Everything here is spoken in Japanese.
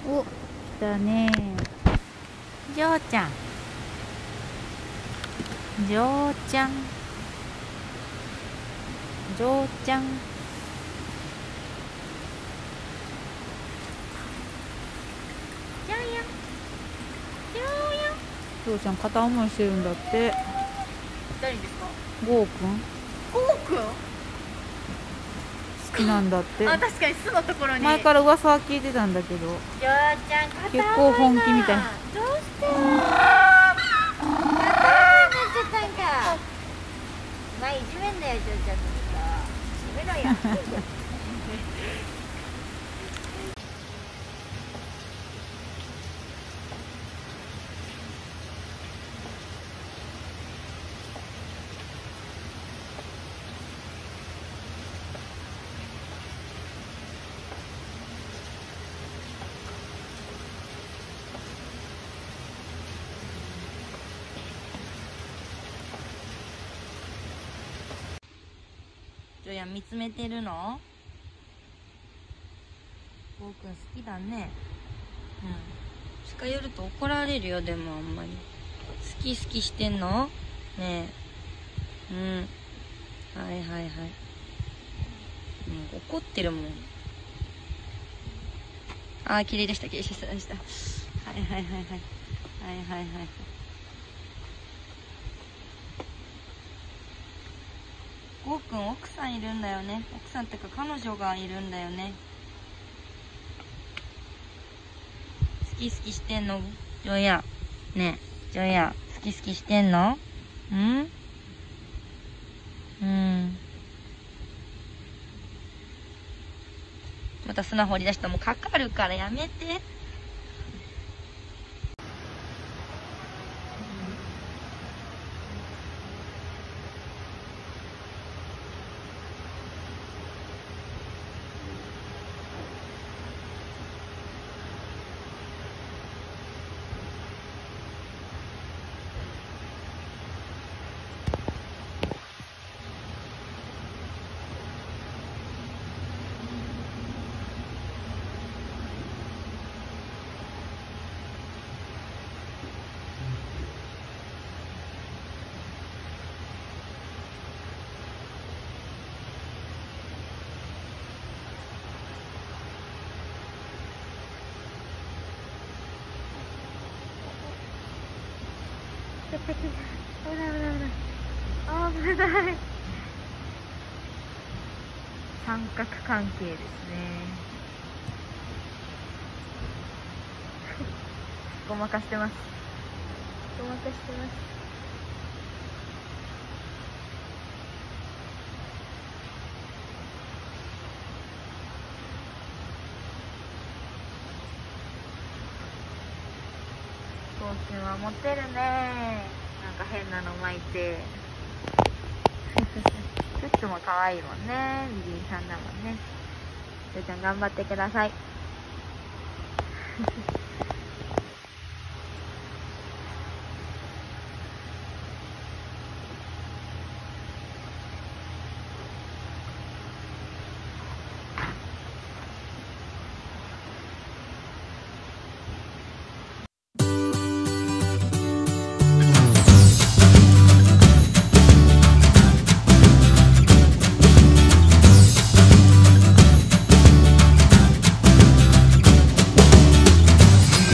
お、来たね。ジョーちゃん。ジョーちゃん。ジョーちゃん。ジョーヤン。ジョーヤン。ジョーちゃん片思いしてるんだって。 誰ですか？ ゴーくん。 ゴーくん？ 好きなんだって。 あ、確かに巣のところに。 前から噂は聞いてたんだけど。 ジョーちゃん片思いな。 結構本気みたい。 どうして片思いになっちゃったんか。まあいじめんなよ、ジョーちゃんのこと。やめろよ。ジョヤン見つめてるの？ゴーくん好きだね。うん。近寄ると怒られるよ、でもあんまり。好き好きしてんの？ねえ。うん。はいはいはい。うん、怒ってるもん。あー、綺麗でした、綺麗でした。はいはいはいはい。はいはいはい。ゴーくん奥さんいるんだよね。奥さんってか彼女がいるんだよね。好き好きしてんの？ジョヤ。ねえ、ジョヤ、好き好きしてんの？ん？また砂掘り出したらもうかかるからやめて。危ない危ない危ない。あー、危ない。三角関係ですね。ごまかしてます。ごまかしてます。ゴーくんはモテるね。なんか変なの巻いて。チュッチュも可愛いもんね。ミリンさんだもんね。ジョーちゃん頑張ってください。